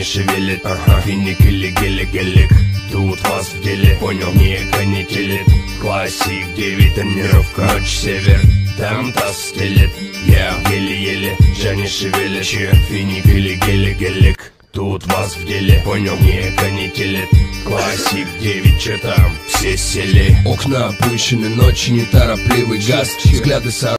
шевелит, финик или гелик, тут вас в деле, понял, не канителит. Классик 9, тренировка, ночь север, там таз стелет. Я еле-еле, не шевелит, финик или гелик, тут вас в деле, понял, не канителит. Классик 9, че там, все сели. Окна опущены, ночи неторопливый газ, взгляды со...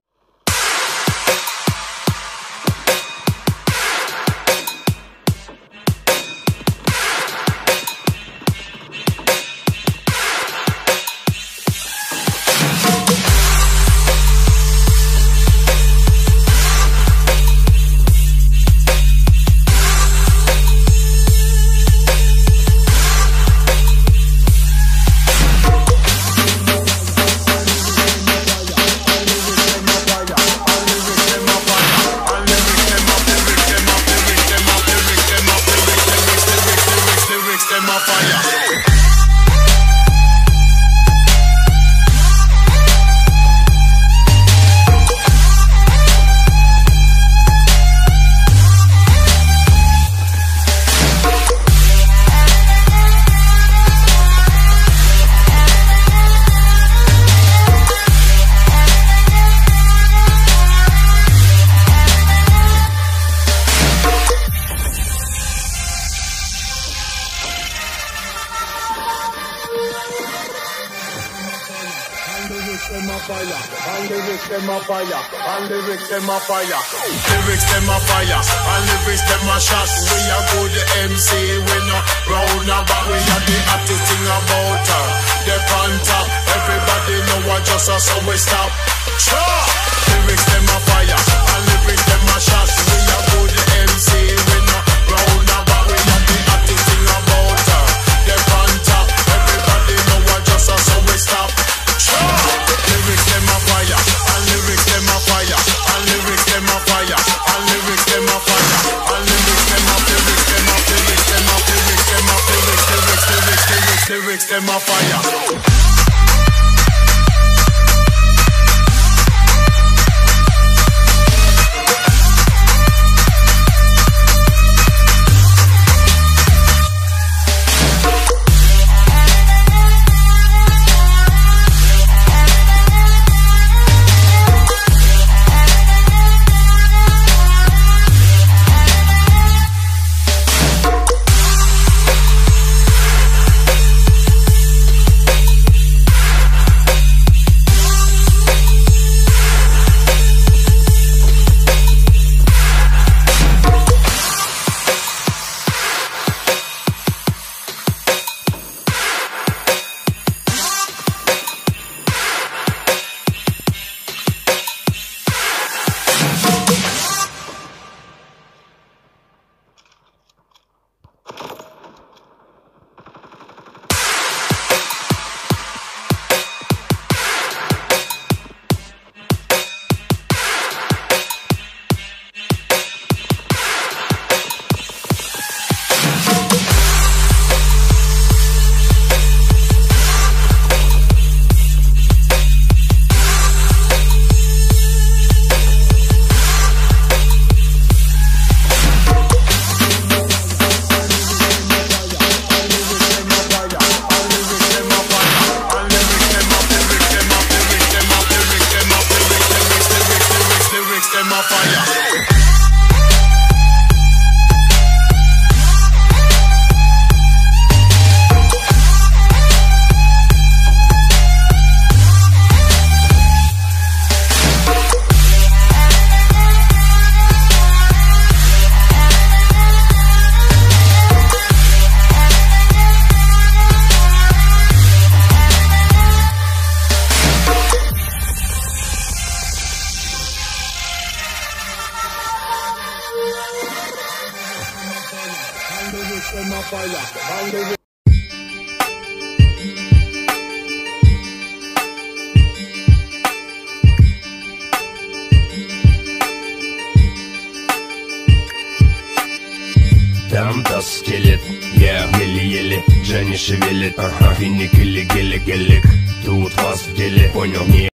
Them a fire, and lyrics them a fire, and lyrics them a fire. Lyrics them a fire, and lyrics them a shots. We a good MC, we no round about. We a the hottest thing about her. The panta, everybody know what just us, so we stop. Lyrics them a fire, and lyrics them a shots. We a good MC, we no round about. We a the hottest thing about her. The panta, everybody know what just us, so we stop. Lyrics them a fire, and lyrics them a fire, and lyrics them a fire, and lyrics them a fire, and lyrics them a lyrics them a lyrics them a lyrics them a lyrics them a fire. Там таз стелет, я еле-еле, не шевелит, финик или гелик, тут вас в деле, понял, не